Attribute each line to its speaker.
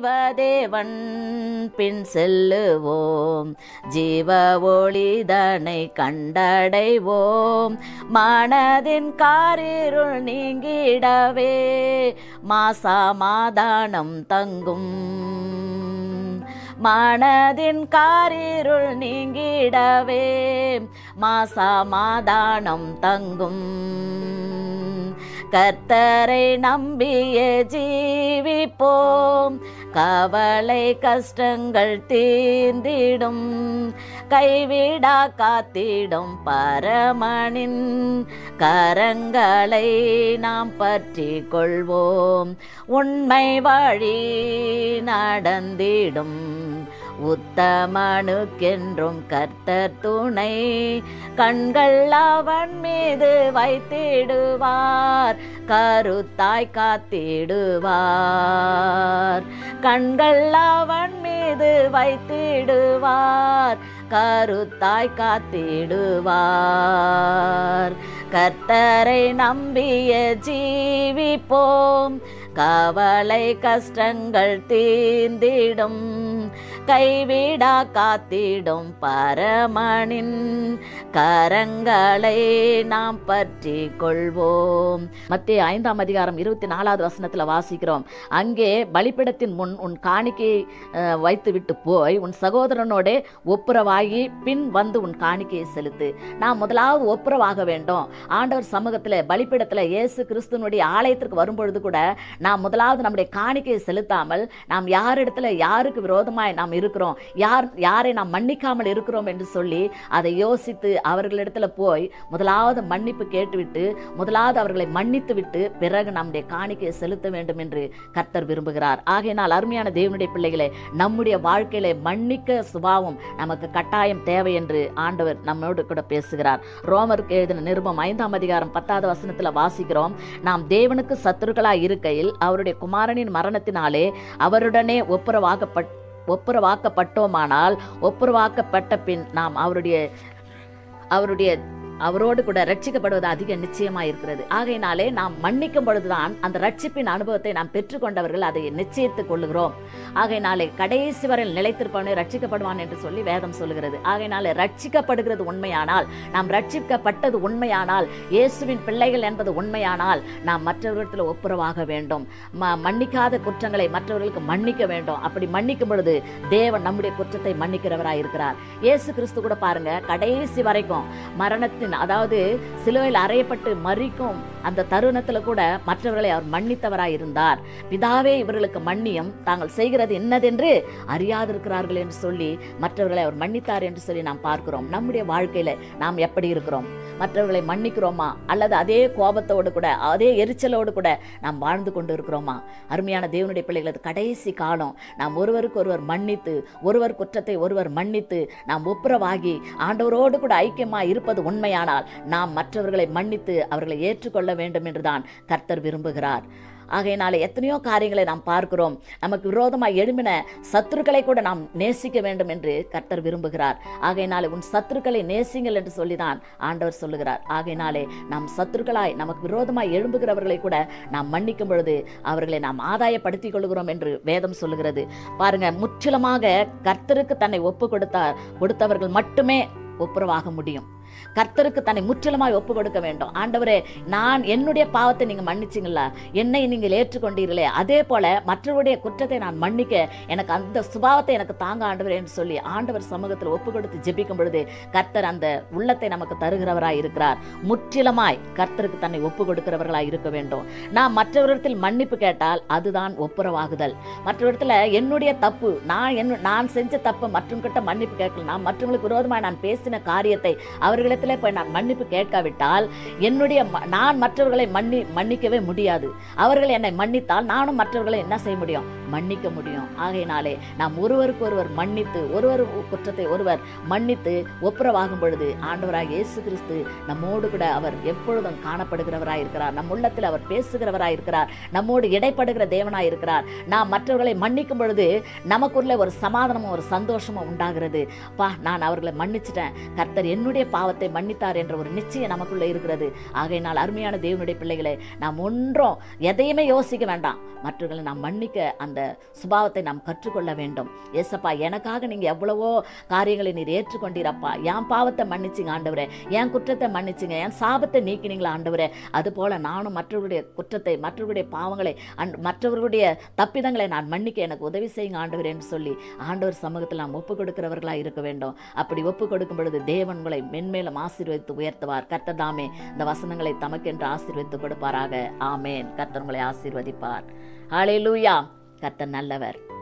Speaker 1: ஜீவதேவன் பின் செல்லுவோம், ஜீவ ஒளிதனை கண்டடைவோம். மனதின் காரிருள் நீங்கிடவே மாசமாதானம் தங்கும், மனதின் காரிருள் நீங்கிடவே மாசமாதானம் தங்கும். கர்த்தரை நம்பிய ஜீவிப்போம், கவலை கஷ்டங்கள் தீர்ந்திடும், கைவிடா காத்திடும் பரமனின் கரங்களை நாம் பற்றி கொள்வோம். உண்மை வழி நடந்திடும், உத்தமனுக்கென்றும் கர்த்தர் துணை. கண்கள் அவன் மீது வைத்திடுவார், கருத்தாய் காத்திடுவார். கண்கள் அவன் மீது வைத்திடுவார், கருத்தாய் காத்திடுவார். கர்த்தரை நம்பிய ஜீவிப்போம், கவலை கஷ்டங்கள் தீர்ந்திடும், கைவிடா காத்திடும் பரமனின் கரங்களை நாம் பற்றி கொள்வோம். மத்தேயு 5ஆம் அதிகாரம் 24வது வசனத்துல வாசிக்கிறோம். அங்கே பலிபீடத்தின் முன் உன் காணிக்கையை வைத்துவிட்டு போய் உன் சகோதரனோட ஒப்புரவாகி பின் வந்து உன் காணிக்கையை செலுத்து. நாம் முதலாவது ஒப்புரவாக வேண்டும். ஆண்டவர் சமூகத்துல பலிபீடத்துல இயேசு கிறிஸ்துவனுடைய ஆலயத்திற்கு வரும்பொழுது கூட நாம் முதலாவது நம்முடைய காணிக்கையை செலுத்தாமல் நாம் யாரிடத்துல யாருக்கு விரோதமாய் நாம் இருக்கிறோம், யாரை நாம் மன்னிக்காமல் இருக்கிறோம் என்று சொல்லி அதை யோசித்து அவர்களிடத்துல போய் முதலாவது மன்னிப்பு கேட்டுவிட்டு முதலாவது அவர்களை மன்னித்து விட்டு பிறகு நம்முடைய காணிக்கையை செலுத்த வேண்டும் என்று கர்த்தர் விரும்புகிறார். ஆகையினால் அருமையான தேவனுடைய பிள்ளைகளை, நம்முடைய வாழ்க்கையில மன்னிக்க சுபாவம் நமக்கு கட்டாயம் தேவை என்று ஆண்டவர் நம்மோடு கூட பேசுகிறார். ரோமருக்கு எழுதின நிருபம் 5ஆம் அதிகாரம் 10வது வசனத்துல வாசிக்கிறோம். நாம் தேவனுக்கு சத்துருக்களாய் இருக்கையில் அவருடைய குமாரனின் மரணத்தினாலே அவருடனே ஒப்புரவாக்கப்பட்டோமானால் ஒப்புரவாக்கப்பட்ட பின் நாம் அவரோடு கூட ரட்சிக்கப்படுவது அதிக நிச்சயமா இருக்கிறது. ஆகையினாலே நாம் மன்னிக்கும் பொழுதுதான் அந்த ரட்சிப்பின் அனுபவத்தை நாம் பெற்றுக்கொண்டவர்கள் அதை நிச்சயித்துக் கொள்ளுகிறோம். ஆகையினாலே கடைசி வரையில் நிலைத்திருப்பவனை ரட்சிக்கப்படுவான் என்று சொல்லி வேதம் சொல்லுகிறது. ஆகையினாலே ரட்சிக்கப்படுகிறது உண்மையானால், நாம் ரட்சிக்கப்பட்டது உண்மையானால், இயேசுவின் பிள்ளைகள் என்பது உண்மையானால் நாம் மற்றவர்களிடத்தில் ஒப்புரவாக வேண்டும். மன்னிக்காத குற்றங்களை மற்றவர்களுக்கு மன்னிக்க வேண்டும். அப்படி மன்னிக்கும் பொழுது தேவன் நம்முடைய குற்றத்தை மன்னிக்கிறவராய் இருக்கிறார். இயேசு கிறிஸ்து கூட பாருங்க, கடைசி வரைக்கும் மரணத்தின் அதாவது சிலுவையில் அறையப்பட்டு மரிக்கும் அந்த தருணத்துல கூட மற்றவர்களை அவர் மன்னித்தவராய் இருந்தார். பிதாவே இவர்களுக்கு மன்னியும், தாங்கள் செய்கிறது என்னதென்று அறியாதிருக்கிறார்கள் என்று சொல்லி மற்றவர்களை அவர் மன்னித்தார் என்று சொல்லி நாம் பார்க்கிறோம். நம்முடைய வாழ்க்கையில நாம் எப்படி இருக்கிறோம்? மற்றவர்களை மன்னிக்கிறோமா? அல்லது அதே கோபத்தோடு கூட அதே எரிச்சலோடு கூட நாம் வாழ்ந்து கொண்டு இருக்கிறோமா? அருமையான தேவனுடைய பிள்ளைகளது கடைசி காலம் நாம் ஒருவருக்கு ஒருவர் மன்னித்து, ஒருவர் குற்றத்தை ஒருவர் மன்னித்து நாம் ஒப்புரவாகி ஆண்டவரோடு கூட ஐக்கியமாய் இருப்பது உண்மையானால் நாம் மற்றவர்களை மன்னித்து அவர்களை ஏற்றுக்கொள்ள வேண்டும் என்றுதான் கர்த்தர் விரும்புகிறார். ஆகையினால எத்தனையோ காரியங்களை நாம் பார்க்கிறோம். நமக்கு விரோதமாய் எழும்பின சத்துருக்களை கூட நாம் நேசிக்க வேண்டும் என்று கர்த்தர் விரும்புகிறார். ஆகையினாலே உன் சத்துருக்களை நேசிங்கள் என்று சொல்லிதான் ஆண்டவர் சொல்லுகிறார். ஆகையினாலே நாம் சத்துருக்களாய் நமக்கு விரோதமாய் எழும்புகிறவர்களை கூட நாம் மன்னிக்கும் பொழுது அவர்களை நாம் ஆதாயப்படுத்திக் கொள்கிறோம் என்று வேதம் சொல்லுகிறது. பாருங்க, முற்றிலுமாக கர்த்தருக்கு தன்னை ஒப்பு கொடுத்தவர்கள் மட்டுமே ஒப்புரவாக முடியும். கர்த்தருக்கு தன்னை முற்றிலுமாய் ஒப்பு கொடுக்க வேண்டும். ஆண்டவரே, நான் என்னுடைய பாவத்தை நீங்க மன்னிச்சிங்களா, என்னை நீங்கள் ஏற்றுக்கொண்டீர்களே, அதே போல மற்றவருடைய குற்றத்தை நான் மன்னிக்க எனக்கு அந்த சுபாவத்தை எனக்கு தாங்க ஆண்டவரே என்று சொல்லி ஆண்டவர் சமூகத்தில் ஒப்பு கொடுத்து ஜெபிக்கும் பொழுது கர்த்தர் அந்த உள்ளத்தை நமக்கு தருகிறவராய் இருக்கிறார். முற்றிலுமாய் கர்த்தருக்கு தன்னை ஒப்பு கொடுக்கிறவர்களாய் இருக்க வேண்டும். நாம் மற்றவரிடத்தில் மன்னிப்பு கேட்டால் அதுதான் ஒப்புரவாகுதல். மற்றவரிடத்துல என்னுடைய தப்பு, நான் செஞ்ச தப்பு மற்றவங்கிட்ட மன்னிப்பு கேட்கல, நான் மற்றவங்களுக்கு விரோதமாக நான் பேசின காரியத்தை அவர்களிடத்தில் போய் நான் மன்னிப்பு கேட்காவிட்டால் நான் மற்றவர்களை மன்னிக்கவே முடியாது. அவர்கள் என்னை மன்னித்தால் நானும் மற்றவர்களை என்ன செய்ய முடியும்? மன்னிக்க முடியும். ஆகையினாலே நாம் ஒருவருக்கு ஒருவர் மன்னித்து, ஒருவர் குற்றத்தை ஒருவர் மன்னித்து ஒப்புரவாகும் பொழுது ஆண்டவராகிய இயேசு கிறிஸ்து நம்மோடு கூட அவர் எப்பொழுதும் காணப்படுகிறவராய் இருக்கிறார். நம் உள்ளத்தில் அவர் பேசுகிறவராய் இருக்கிறார். நம்மோடு இடைப்படுகிற தேவனாய் இருக்கிறார். நாம் மற்றவர்களை மன்னிக்கும் பொழுது நமக்குள்ள ஒரு சமாதானமும் ஒரு சந்தோஷமும் உண்டாகிறது. நான் அவர்களை மன்னிச்சிட்டேன், கர்த்தர் என்னுடைய பாவத்தை பாவத்தை மன்னித்தார் என்ற ஒரு நிச்சயம் நமக்குள்ள இருக்கிறது. ஆகையினால் அருமையான தேவனுடைய பிள்ளைகளே, நாம் ஒன்றும் எதையுமே யோசிக்க வேண்டாம். மற்றவர்களை நாம் மன்னிக்க அந்த சுபாவத்தை நாம் கற்றுக்கொள்ள வேண்டும். ஏசப்பா, எனக்காக நீங்க எவ்வளவோ காரியங்களை நீர் ஏற்றுக்கொண்டீரப்பா. என் பாவத்தை மன்னிச்சிங்க ஆண்டவரே, என் குற்றத்தை மன்னிச்சிங்க, என் சாபத்தை நீக்கினீங்களா ஆண்டவரே. அதுபோல நானும் மற்றவர்களுடைய குற்றத்தை, மற்றவர்களுடைய பாவங்களை, மற்றவர்களுடைய தப்பிதங்களை நான் மன்னிக்க எனக்கு உதவி செய்யுங்க ஆண்டவர் என்று சொல்லி ஆண்டவர் சமூகத்தில் நாம் ஒப்பு கொடுக்கிறவர்களா இருக்க வேண்டும். அப்படி ஒப்பு கொடுக்கும் பொழுது தேவன் உங்களை மென்மேலும் ஆசீர்வதித்து உயர்த்துவார். கர்த்தர் தாமே இந்த வசனங்களை தமக்கென்று ஆசீர்வதித்து கொடுப்பாராக. ஆமேன். கர்த்தர் உங்களை ஆசீர்வதிப்பார். ஹல்லேலூயா. கர்த்தர் நல்லவர்.